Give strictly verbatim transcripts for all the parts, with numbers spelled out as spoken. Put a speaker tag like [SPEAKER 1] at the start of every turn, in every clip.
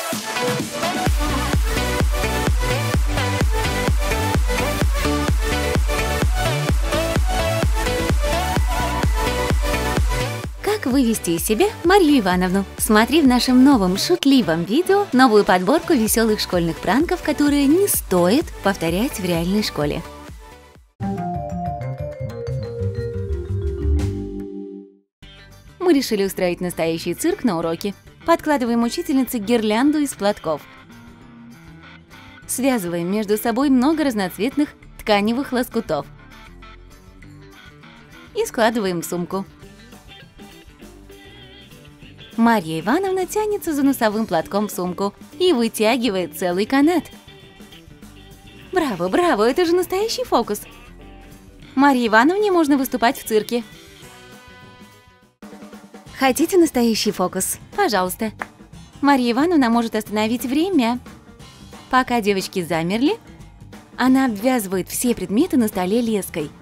[SPEAKER 1] Как вывести из себя Марью Ивановну? Смотри в нашем новом шутливом видео новую подборку веселых школьных пранков, которые не стоит повторять в реальной школе. Мы решили устроить настоящий цирк на уроке. Подкладываем учительнице гирлянду из платков. Связываем между собой много разноцветных тканевых лоскутов. И складываем в сумку. Марья Ивановна тянется за носовым платком в сумку и вытягивает целый канат. Браво, браво, это же настоящий фокус! Марье Ивановне можно выступать в цирке. Хотите настоящий фокус? Пожалуйста. Марья Ивановна может остановить время. Пока девочки замерли, она обвязывает все предметы на столе леской,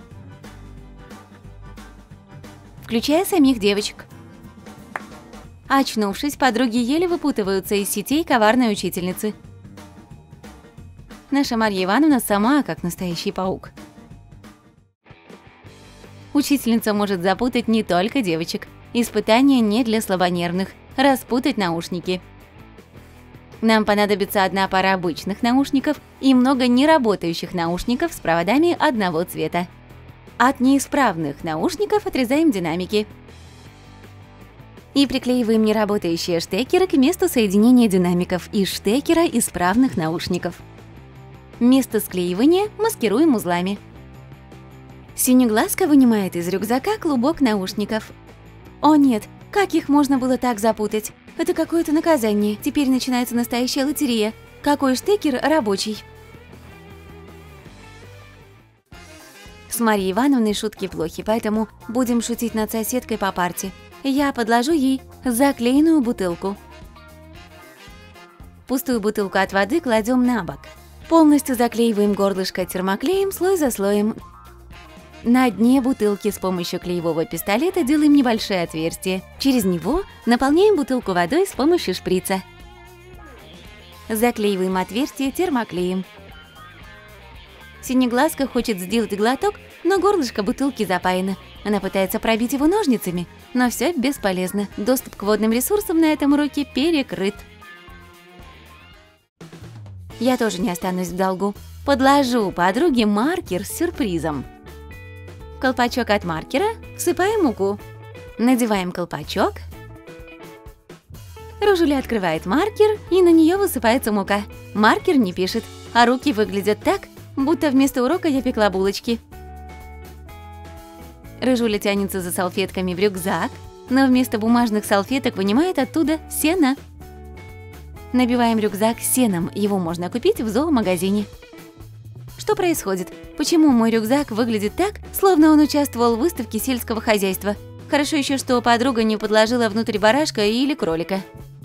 [SPEAKER 1] включая самих девочек. Очнувшись, подруги еле выпутываются из сетей коварной учительницы. Наша Марья Ивановна сама как настоящий паук. Учительница может запутать не только девочек. Испытание не для слабонервных. Распутать наушники. Нам понадобится одна пара обычных наушников и много неработающих наушников с проводами одного цвета. От неисправных наушников отрезаем динамики. И приклеиваем неработающие штекеры к месту соединения динамиков и штекера исправных наушников. Место склеивания маскируем узлами. Синеглазка вынимает из рюкзака клубок наушников. О нет, как их можно было так запутать? Это какое-то наказание. Теперь начинается настоящая лотерея. Какой штекер рабочий? С Марьей Ивановной шутки плохи, поэтому будем шутить над соседкой по парте. Я подложу ей заклеенную бутылку. Пустую бутылку от воды кладем на бок. Полностью заклеиваем горлышко термоклеем слой за слоем. На дне бутылки с помощью клеевого пистолета делаем небольшое отверстие. Через него наполняем бутылку водой с помощью шприца. Заклеиваем отверстие термоклеем. Синеглазка хочет сделать глоток, но горлышко бутылки запаяно. Она пытается пробить его ножницами, но все бесполезно. Доступ к водным ресурсам на этом уроке перекрыт. Я тоже не останусь в долгу. Подложу подруге маркер с сюрпризом. В колпачок от маркера всыпаем муку. Надеваем колпачок. Ружуля открывает маркер, и на нее высыпается мука. Маркер не пишет, а руки выглядят так, будто вместо урока я пекла булочки. Рыжуля тянется за салфетками в рюкзак, но вместо бумажных салфеток вынимает оттуда сено. Набиваем рюкзак сеном, его можно купить в зоомагазине. Что происходит? Почему мой рюкзак выглядит так, словно он участвовал в выставке сельского хозяйства? Хорошо еще, что подруга не подложила внутрь барашка или кролика.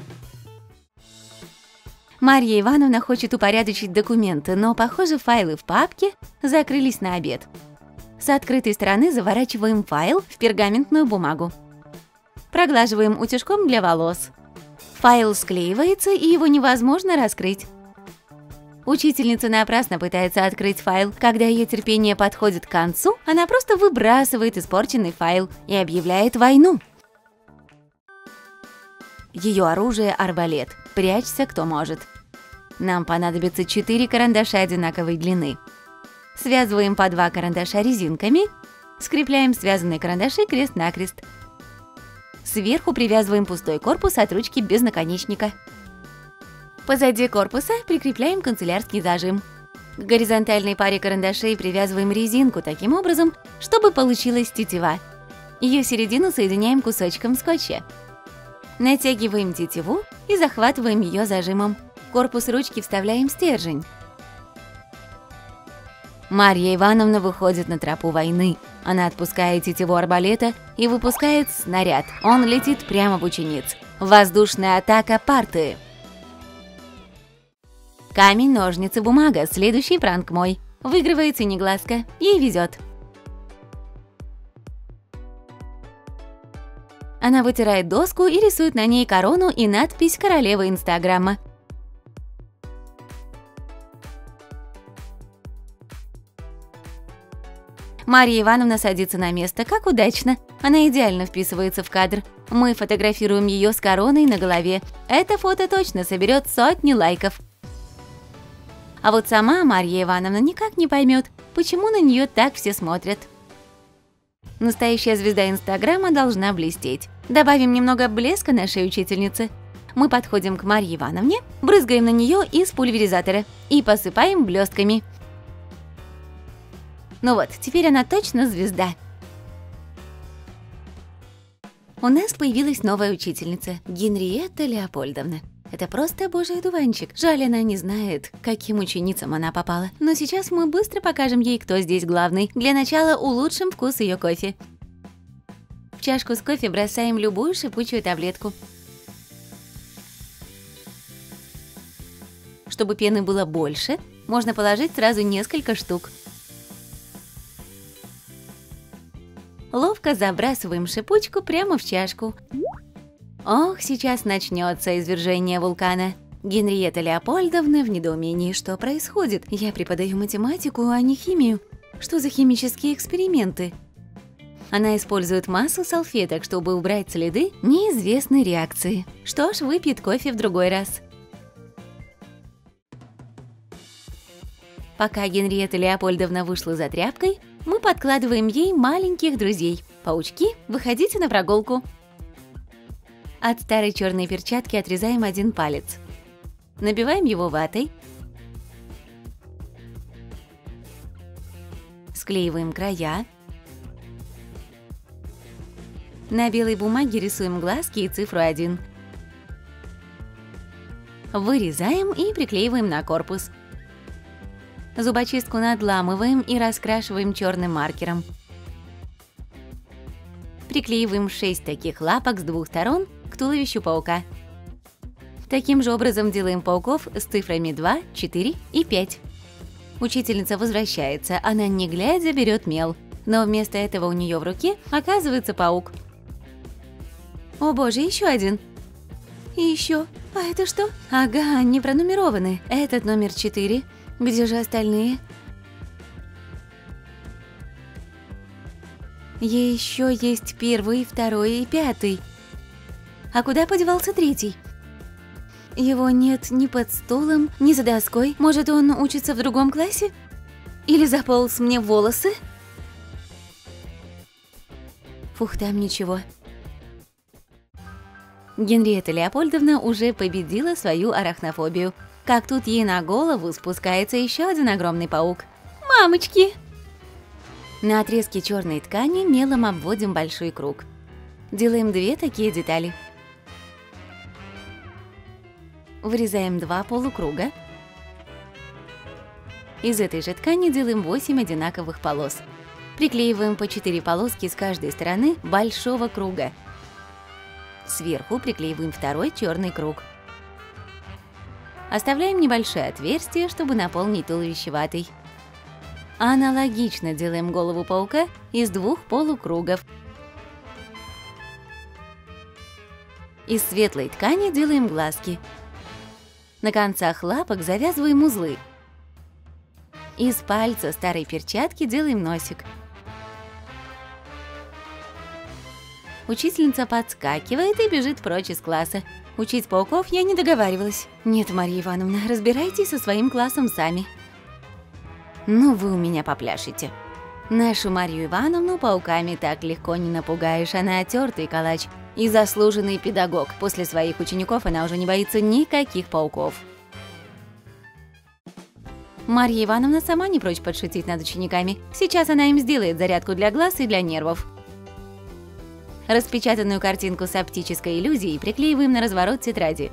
[SPEAKER 1] Марья Ивановна хочет упорядочить документы, но, похоже, файлы в папке закрылись на обед. С открытой стороны заворачиваем файл в пергаментную бумагу. Проглаживаем утюжком для волос. Файл склеивается, и его невозможно раскрыть. Учительница напрасно пытается открыть файл. Когда ее терпение подходит к концу, она просто выбрасывает испорченный файл и объявляет войну. Ее оружие – арбалет. Прячься, кто может. Нам понадобится четыре карандаша одинаковой длины. Связываем по два карандаша резинками. Скрепляем связанные карандаши крест-накрест. Сверху привязываем пустой корпус от ручки без наконечника. Позади корпуса прикрепляем канцелярский зажим. К горизонтальной паре карандашей привязываем резинку таким образом, чтобы получилась тетива. Ее середину соединяем кусочком скотча. Натягиваем тетиву и захватываем ее зажимом. В корпус ручки вставляем стержень. Марья Ивановна выходит на тропу войны. Она отпускает тетиву арбалета и выпускает снаряд. Он летит прямо в учениц. Воздушная атака парты. Камень, ножницы, бумага. Следующий пранк мой. Выигрывает Синеглазка. Ей везет. Она вытирает доску и рисует на ней корону и надпись «Королева Инстаграма». Марья Ивановна садится на место, как удачно. Она идеально вписывается в кадр. Мы фотографируем ее с короной на голове. Это фото точно соберет сотни лайков. А вот сама Марья Ивановна никак не поймет, почему на нее так все смотрят. Настоящая звезда Инстаграма должна блестеть. Добавим немного блеска нашей учительнице. Мы подходим к Марье Ивановне, брызгаем на нее из пульверизатора и посыпаем блестками. Ну вот, теперь она точно звезда. У нас появилась новая учительница, Генриетта Леопольдовна. Это просто божий одуванчик. Жаль, она не знает, к каким ученицам она попала. Но сейчас мы быстро покажем ей, кто здесь главный. Для начала улучшим вкус ее кофе. В чашку с кофе бросаем любую шипучую таблетку. Чтобы пены было больше, можно положить сразу несколько штук. Ловко забрасываем шипучку прямо в чашку. Ох, сейчас начнется извержение вулкана. Генриетта Леопольдовна в недоумении, что происходит. Я преподаю математику, а не химию. Что за химические эксперименты? Она использует массу салфеток, чтобы убрать следы неизвестной реакции. Что ж, выпьет кофе в другой раз. Пока Генриетта Леопольдовна вышла за тряпкой, мы подкладываем ей маленьких друзей. Паучки, выходите на прогулку. От старой черной перчатки отрезаем один палец. Набиваем его ватой. Склеиваем края. На белой бумаге рисуем глазки и цифру один. Вырезаем и приклеиваем на корпус. Зубочистку надламываем и раскрашиваем черным маркером. Приклеиваем шесть таких лапок с двух сторон к туловищу паука. Таким же образом делаем пауков с цифрами два, четыре и пять. Учительница возвращается, она не глядя берет мел, но вместо этого у нее в руке оказывается паук. О боже, еще один. И еще. А это что? Ага, не пронумерованы. Этот номер четыре. Где же остальные? Еще есть первый, второй и пятый. А куда подевался третий? Его нет ни под стулом, ни за доской. Может, он учится в другом классе? Или заполз мне в волосы? Фух, там ничего. Генриетта Леопольдовна уже победила свою арахнофобию. Как тут ей на голову спускается еще один огромный паук. Мамочки! На отрезке черной ткани мелом обводим большой круг. Делаем две такие детали. Вырезаем два полукруга. Из этой же ткани делаем восемь одинаковых полос. Приклеиваем по четыре полоски с каждой стороны большого круга. Сверху приклеиваем второй черный круг. Оставляем небольшое отверстие, чтобы наполнить туловище ватой. Аналогично делаем голову паука из двух полукругов. Из светлой ткани делаем глазки. На концах лапок завязываем узлы. Из пальца старой перчатки делаем носик. Учительница подскакивает и бежит прочь из класса. Учить пауков я не договаривалась. Нет, Марья Ивановна, разбирайтесь со своим классом сами. Ну, вы у меня попляшете. Нашу Марью Ивановну пауками так легко не напугаешь, она отертый калач и заслуженный педагог. После своих учеников она уже не боится никаких пауков. Марья Ивановна сама не прочь подшутить над учениками. Сейчас она им сделает зарядку для глаз и для нервов. Распечатанную картинку с оптической иллюзией приклеиваем на разворот тетради.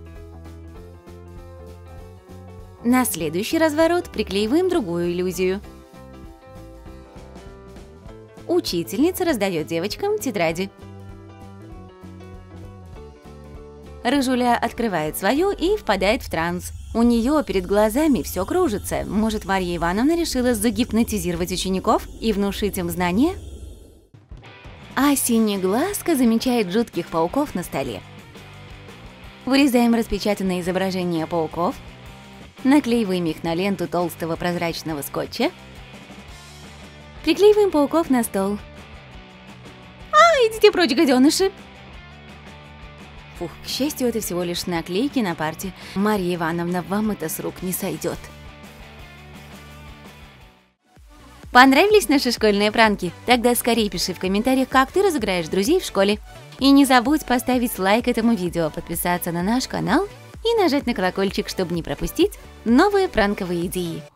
[SPEAKER 1] На следующий разворот приклеиваем другую иллюзию. Учительница раздает девочкам тетради. Рыжуля открывает свою и впадает в транс. У нее перед глазами все кружится. Может, Марья Ивановна решила загипнотизировать учеников и внушить им знания? А синеглазка замечает жутких пауков на столе. Вырезаем распечатанное изображение пауков, наклеиваем их на ленту толстого прозрачного скотча, Приклеиваем пауков на стол. А, идите прочь, гаденыши! Фух, к счастью, это всего лишь наклейки на парте. Марья Ивановна, вам это с рук не сойдет. Понравились наши школьные пранки? Тогда скорее пиши в комментариях, как ты разыграешь друзей в школе. И не забудь поставить лайк этому видео, подписаться на наш канал и нажать на колокольчик, чтобы не пропустить новые пранковые идеи.